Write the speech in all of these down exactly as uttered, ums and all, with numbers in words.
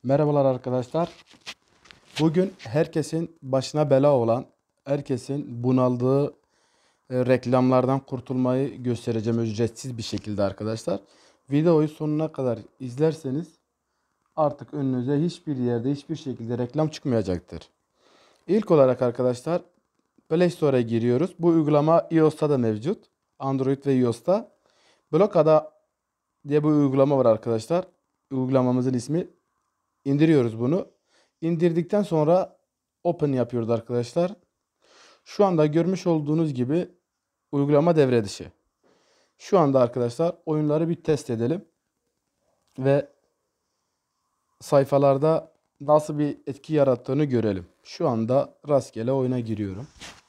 Merhabalar arkadaşlar. Bugün herkesin başına bela olan, herkesin bunaldığı e, reklamlardan kurtulmayı göstereceğim ücretsiz bir şekilde arkadaşlar. Videoyu sonuna kadar izlerseniz artık önünüze hiçbir yerde hiçbir şekilde reklam çıkmayacaktır. İlk olarak arkadaşlar Play Store'a giriyoruz. Bu uygulama iOS'ta da mevcut. Android ve iOS'ta. Blokada diye bir uygulama var arkadaşlar. Uygulamamızın ismi. İndiriyoruz bunu. İndirdikten sonra open yapıyoruz arkadaşlar. Şu anda görmüş olduğunuz gibi uygulama devre dışı. Şu anda arkadaşlar oyunları bir test edelim. Ve sayfalarda nasıl bir etki yarattığını görelim. Şu anda rastgele oyuna giriyorum.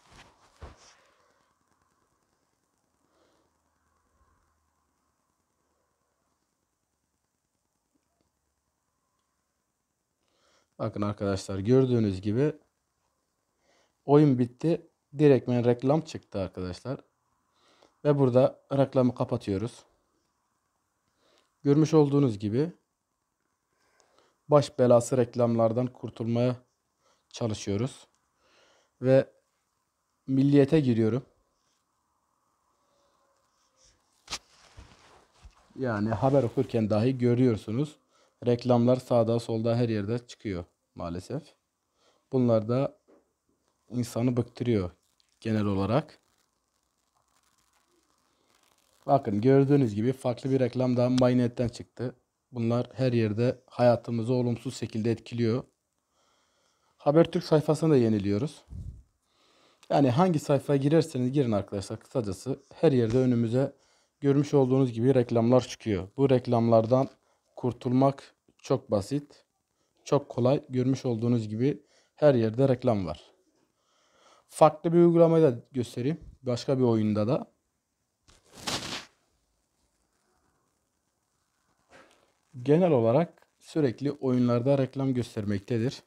Bakın arkadaşlar gördüğünüz gibi oyun bitti. Direktmen reklam çıktı arkadaşlar. Ve burada reklamı kapatıyoruz. Görmüş olduğunuz gibi baş belası reklamlardan kurtulmaya çalışıyoruz. Ve Milliyet'e giriyorum. Yani haber okurken dahi görüyorsunuz. Reklamlar sağda solda her yerde çıkıyor maalesef. Bunlar da insanı bıktırıyor genel olarak. Bakın gördüğünüz gibi farklı bir reklam daha MyNet'ten çıktı. Bunlar her yerde hayatımızı olumsuz şekilde etkiliyor. Habertürk sayfasını da yeniliyoruz. Yani hangi sayfaya girerseniz girin arkadaşlar, kısacası her yerde önümüze görmüş olduğunuz gibi reklamlar çıkıyor. Bu reklamlardan kurtulmak çok basit, çok kolay. Görmüş olduğunuz gibi her yerde reklam var. Farklı bir uygulamayı da göstereyim. Başka bir oyunda da. Genel olarak sürekli oyunlarda reklam göstermektedir.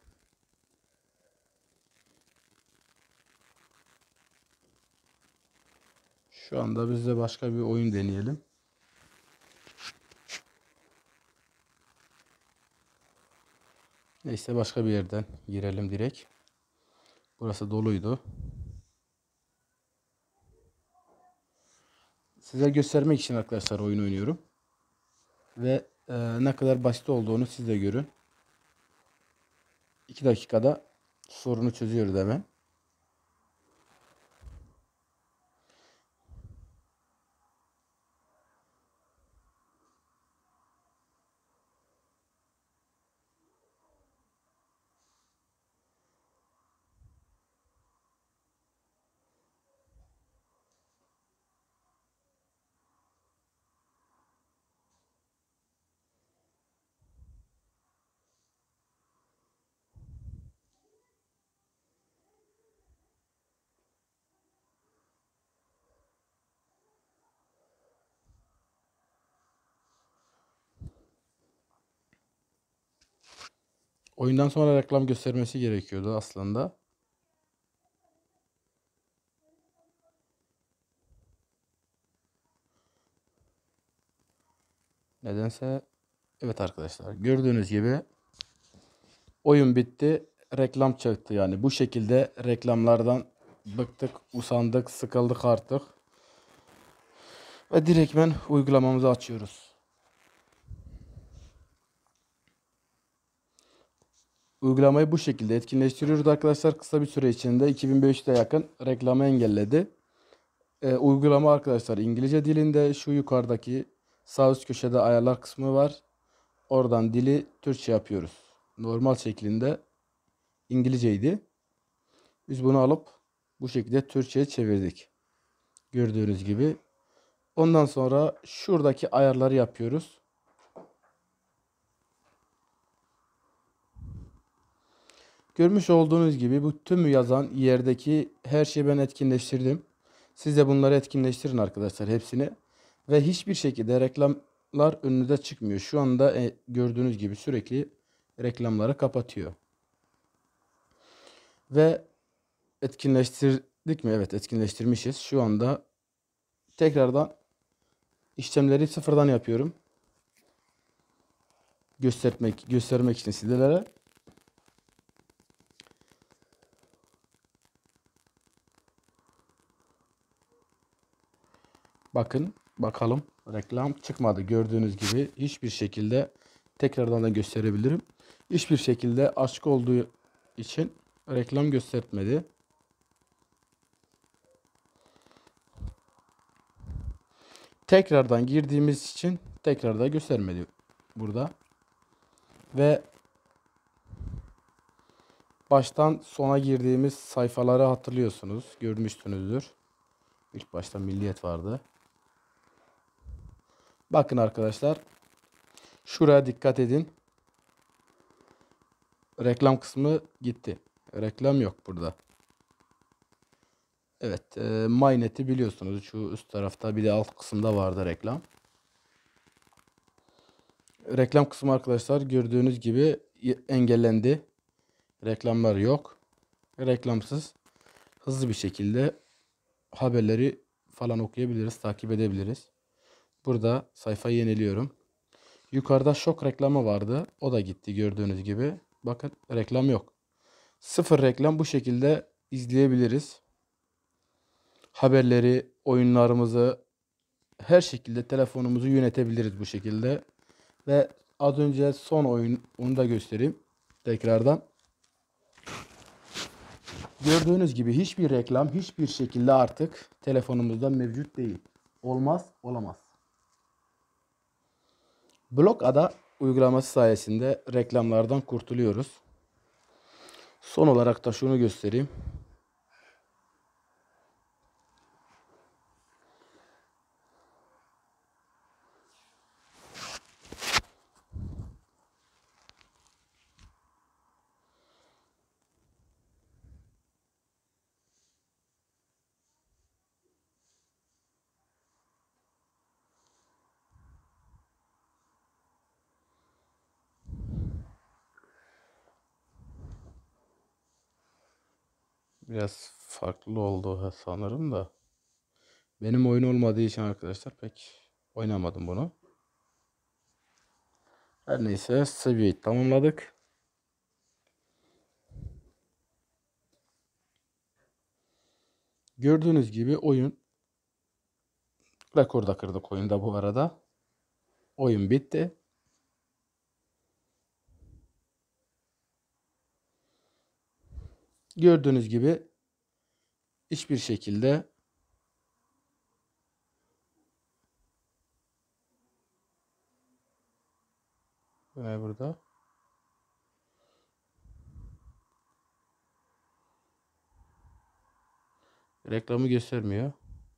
Şu anda biz de başka bir oyun deneyelim. Neyse başka bir yerden girelim direkt. Burası doluydu. Size göstermek için arkadaşlar oyun oynuyorum. Ve e, ne kadar basit olduğunu siz de görün. iki dakikada sorunu çözüyoruz hemen. Oyundan sonra reklam göstermesi gerekiyordu aslında. Nedense evet arkadaşlar gördüğünüz gibi oyun bitti. Reklam çıktı yani. Bu şekilde reklamlardan bıktık, usandık, sıkıldık artık. Ve direktmen uygulamamızı açıyoruz. Uygulamayı bu şekilde etkinleştiriyoruz arkadaşlar. Kısa bir süre içinde iki bin beş yüze yakın reklamı engelledi. Ee, uygulama arkadaşlar İngilizce dilinde. Şu yukarıdaki sağ üst köşede ayarlar kısmı var. Oradan dili Türkçe yapıyoruz. Normal şeklinde İngilizceydi. Biz bunu alıp bu şekilde Türkçe'ye çevirdik. Gördüğünüz gibi. Ondan sonra şuradaki ayarları yapıyoruz. Görmüş olduğunuz gibi bu tümü yazan yerdeki her şeyi ben etkinleştirdim. Siz de bunları etkinleştirin arkadaşlar hepsini. Ve hiçbir şekilde reklamlar önünüze çıkmıyor. Şu anda e, gördüğünüz gibi sürekli reklamları kapatıyor. Ve etkinleştirdik mi? Evet, etkinleştirmişiz. Şu anda tekrardan işlemleri sıfırdan yapıyorum. göstermek göstermek için sizlere. Bakın bakalım, reklam çıkmadı. Gördüğünüz gibi hiçbir şekilde, tekrardan da gösterebilirim. Hiçbir şekilde açık olduğu için reklam göstermedi. Tekrardan girdiğimiz için tekrar da göstermedi burada. Ve baştan sona girdiğimiz sayfaları hatırlıyorsunuz. Görmüşsünüzdür. İlk başta Milliyet vardı. Bakın arkadaşlar. Şuraya dikkat edin. Reklam kısmı gitti. Reklam yok burada. Evet. E, MyNet'i biliyorsunuz. Şu üst tarafta, bir de alt kısımda vardı reklam. Reklam kısmı arkadaşlar gördüğünüz gibi engellendi. Reklamlar yok. Reklamsız hızlı bir şekilde haberleri falan okuyabiliriz, takip edebiliriz. Burada sayfayı yeniliyorum. Yukarıda şok reklamı vardı. O da gitti gördüğünüz gibi. Bakın reklam yok. Sıfır reklam, bu şekilde izleyebiliriz. Haberleri, oyunlarımızı, her şekilde telefonumuzu yönetebiliriz bu şekilde. Ve az önce son oyun, onu da göstereyim tekrardan. Gördüğünüz gibi hiçbir reklam hiçbir şekilde artık telefonumuzda mevcut değil. Olmaz, olamaz. Blokada uygulaması sayesinde reklamlardan kurtuluyoruz. Son olarak da şunu göstereyim. Biraz farklı oldu sanırım da. Benim oyun olmadığı için arkadaşlar pek oynamadım bunu. Her neyse, seviyeyi tamamladık. Gördüğünüz gibi oyun, rekor da kırdık oyunda bu arada. Oyun bitti. Gördüğünüz gibi hiçbir şekilde ne burada? Reklamı göstermiyor.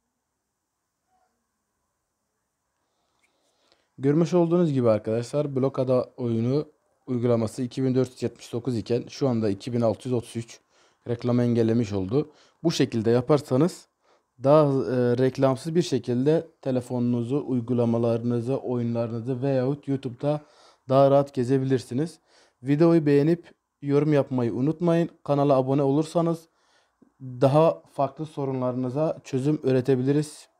Görmüş olduğunuz gibi arkadaşlar, blokada oyunu uygulaması iki bin dört yüz yetmiş dokuz iken şu anda iki bin altı yüz otuz üç reklamı engellemiş oldu. Bu şekilde yaparsanız daha e, reklamsız bir şekilde telefonunuzu, uygulamalarınızı, oyunlarınızı veyahut YouTube'da daha rahat gezebilirsiniz. Videoyu beğenip yorum yapmayı unutmayın. Kanala abone olursanız daha farklı sorunlarınıza çözüm üretebiliriz.